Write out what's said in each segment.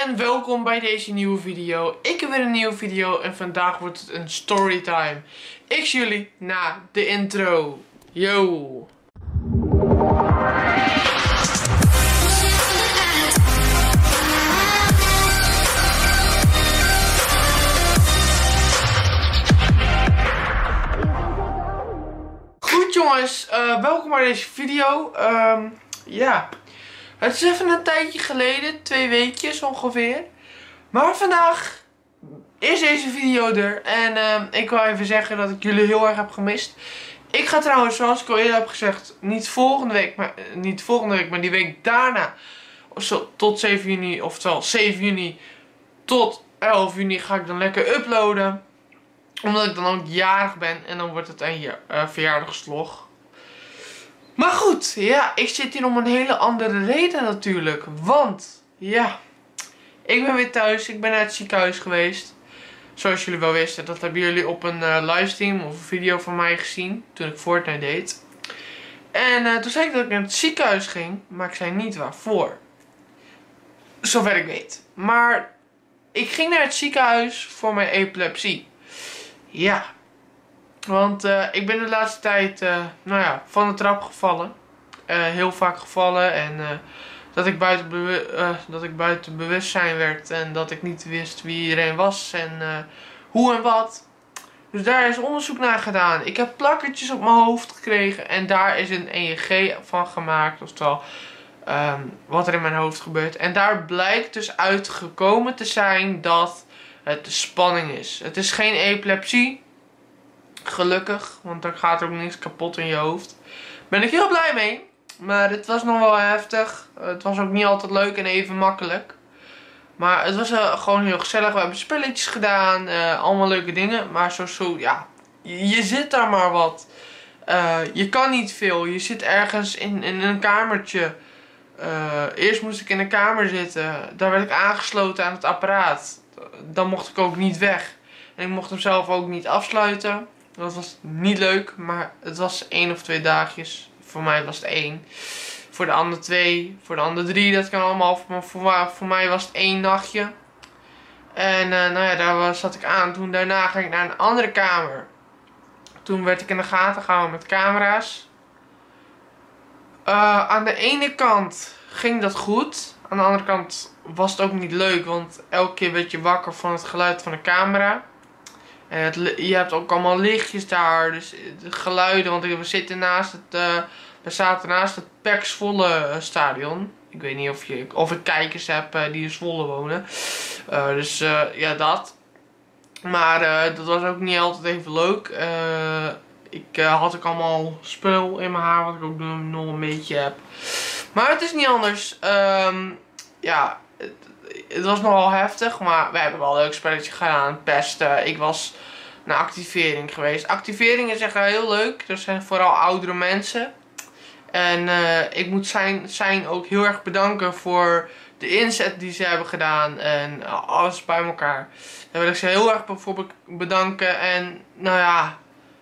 en welkom bij deze nieuwe video. Ik heb weer een nieuwe video en vandaag wordt het een storytime. Ik zie jullie na de intro. Yo! Goed jongens, welkom bij deze video. Ja, het is even een tijdje geleden, 2 weekjes ongeveer. Maar vandaag is deze video er. En ik wil even zeggen dat ik jullie heel erg heb gemist. Ik ga trouwens, zoals ik al eerder heb gezegd, niet volgende week, maar die week daarna. Tot 7 juni, oftewel 7 juni tot 11 juni ga ik dan lekker uploaden. Omdat ik dan ook jarig ben en dan wordt het een verjaardagsvlog. Maar goed, ja, ik zit hier om een hele andere reden natuurlijk. Want, ja, ik ben weer thuis. Ik ben naar het ziekenhuis geweest. Zoals jullie wel wisten, dat hebben jullie op een livestream of een video van mij gezien. Toen ik Fortnite deed. En toen zei ik dat ik naar het ziekenhuis ging, maar ik zei niet waarvoor. Zover ik weet. Maar ik ging naar het ziekenhuis voor mijn epilepsie. Ja. Want ik ben de laatste tijd van de trap gevallen. Heel vaak gevallen. En dat ik buiten bewustzijn werd. En dat ik niet wist wie iedereen was. En hoe en wat. Dus daar is onderzoek naar gedaan. Ik heb plakkertjes op mijn hoofd gekregen. En daar is een EEG van gemaakt. Oftewel wat er in mijn hoofd gebeurt. En daar blijkt dus uitgekomen te zijn dat het de spanning is. Het is geen epilepsie. Gelukkig, want dan gaat er ook niks kapot in je hoofd. Ben ik heel blij mee. Maar het was nog wel heftig. Het was ook niet altijd leuk en even makkelijk. Maar het was gewoon heel gezellig. We hebben spelletjes gedaan. Allemaal leuke dingen. Maar ja. Je zit daar maar wat. Je kan niet veel. Je zit ergens in een kamertje. Eerst moest ik in een kamer zitten. Daar werd ik aangesloten aan het apparaat. Dan mocht ik ook niet weg. En ik mocht hem zelf ook niet afsluiten. Dat was niet leuk, maar het was 1 of 2 dagjes. Voor mij was het 1. Voor de andere 2, voor de andere 3, dat kan allemaal. Maar voor mij was het 1 nachtje. En daar zat ik aan. Toen daarna ging ik naar een andere kamer. Toen werd ik in de gaten gehouden met camera's. Aan de ene kant ging dat goed. Aan de andere kant was het ook niet leuk. Want elke keer werd je wakker van het geluid van de camera. Je hebt ook allemaal lichtjes daar, dus de geluiden, want we zaten naast het PEC Zwolle stadion. Ik weet niet of ik kijkers heb die in Zwolle wonen. Ja, dat. Maar dat was ook niet altijd even leuk. Ik had ook allemaal spul in mijn haar, wat ik ook nog een beetje heb. Maar het is niet anders. Ja, het was nogal heftig, maar we hebben wel een leuk spelletje gedaan. Pesten. Ik was naar activering geweest. Activering is echt heel leuk. Er zijn vooral oudere mensen. En ik moet zijn ook heel erg bedanken voor de inzet die ze hebben gedaan. En alles bij elkaar. Daar wil ik ze heel erg voor bedanken. En nou ja,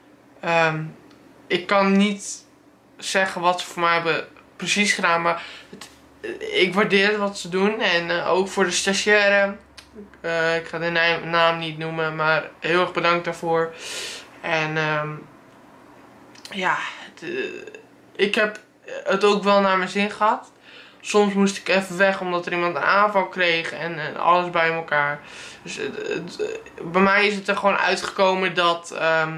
ik kan niet zeggen wat ze voor mij hebben precies gedaan. Maar ik waardeer wat ze doen. En ook voor de stagiaire. Ik ga de naam niet noemen. Maar heel erg bedankt daarvoor. En ja. Ik heb het ook wel naar mijn zin gehad. Soms moest ik even weg omdat er iemand een aanval kreeg. En alles bij elkaar. Dus bij mij is het er gewoon uitgekomen dat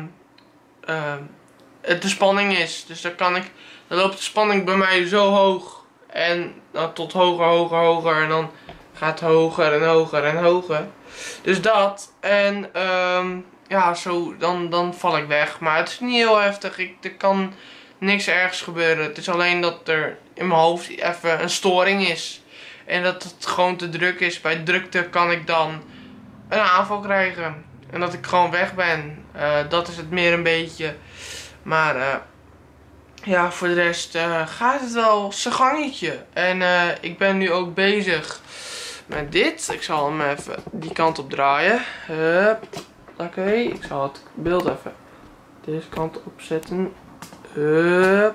het de spanning is. Dus dan loopt de spanning bij mij zo hoog. En dan tot hoger. En dan gaat het hoger en hoger en hoger. Dus dat. En ja, zo dan val ik weg. Maar het is niet heel heftig. Er kan niks ergs gebeuren. Het is alleen dat er in mijn hoofd even een storing is. En dat het gewoon te druk is. Bij drukte kan ik dan een aanval krijgen. En dat ik gewoon weg ben. Dat is het meer een beetje. Maar ja, voor de rest gaat het wel zijn gangetje. En ik ben nu ook bezig met dit. Ik zal hem even die kant op draaien. Oké, ik zal het beeld even deze kant op zetten.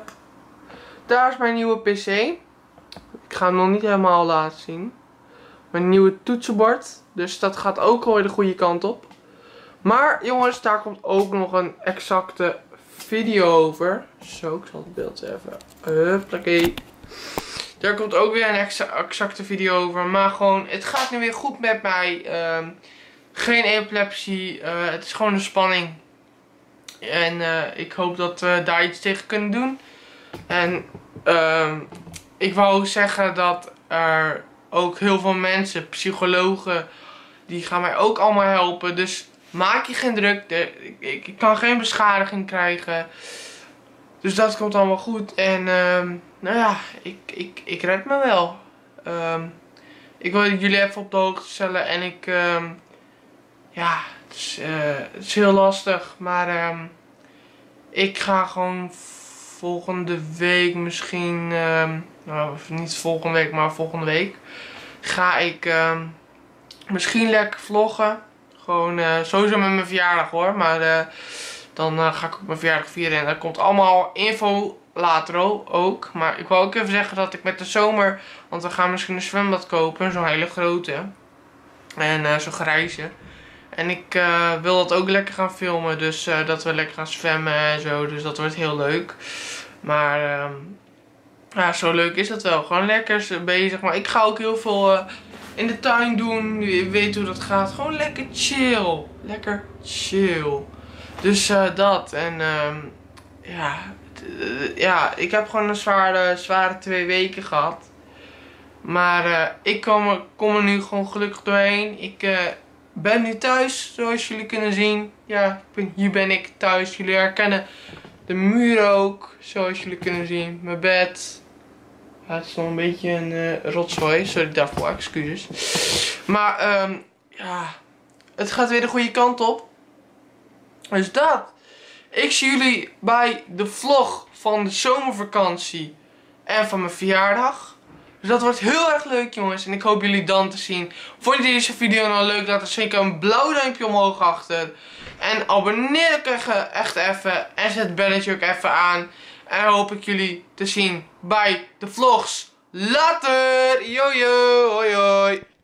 Daar is mijn nieuwe PC. Ik ga hem nog niet helemaal laten zien. mijn nieuwe toetsenbord. Dus dat gaat ook alweer de goede kant op. Maar jongens, daar komt ook nog een exacte video over. Zo, ik zal het beeld even. Huppakee. Daar komt ook weer een exacte video over. Maar gewoon, het gaat nu weer goed met mij. Geen epilepsie. Het is gewoon een spanning. En ik hoop dat we daar iets tegen kunnen doen. En ik wou zeggen dat er ook heel veel mensen, psychologen, die gaan mij ook allemaal helpen. Dus maak je geen druk. Ik kan geen beschadiging krijgen. Dus dat komt allemaal goed. En nou ja, ik red me wel. Ik wil jullie even op de hoogte stellen. En ja, het is heel lastig. Maar ik ga gewoon volgende week misschien, nou, niet volgende week, maar volgende week ga ik misschien lekker vloggen. Gewoon sowieso met mijn verjaardag hoor. Maar dan ga ik ook mijn verjaardag vieren. En daar komt allemaal info later ook. Maar ik wil ook even zeggen dat ik met de zomer, want we gaan misschien een zwembad kopen. Zo'n hele grote. En zo'n grijze. En ik wil dat ook lekker gaan filmen. Dus dat we lekker gaan zwemmen en zo. Dus dat wordt heel leuk. Maar ja, zo leuk is dat wel. Gewoon lekker bezig. Maar ik ga ook heel veel in de tuin doen. Je weet hoe dat gaat. Gewoon lekker chill. Lekker chill. Dus dat. En ja, ik heb gewoon een zware 2 weken gehad. Maar ik kom er nu gewoon gelukkig doorheen. Ik ben nu thuis, zoals jullie kunnen zien. Ja, hier ben ik thuis. Jullie herkennen de muur ook, zoals jullie kunnen zien. Mijn bed. Ja, het is nog een beetje een rotzooi. Sorry daarvoor, excuses. Maar ja, het gaat weer de goede kant op. Dus dat. Ik zie jullie bij de vlog van de zomervakantie en van mijn verjaardag. Dus dat wordt heel erg leuk jongens. En ik hoop jullie dan te zien. Vond je deze video nou leuk? Laat dan zeker een blauw duimpje omhoog achter. En abonneer ook echt even. En zet het belletje ook even aan. En dan hoop ik jullie te zien bij de vlogs. Later! Yo yo! Hoi hoi!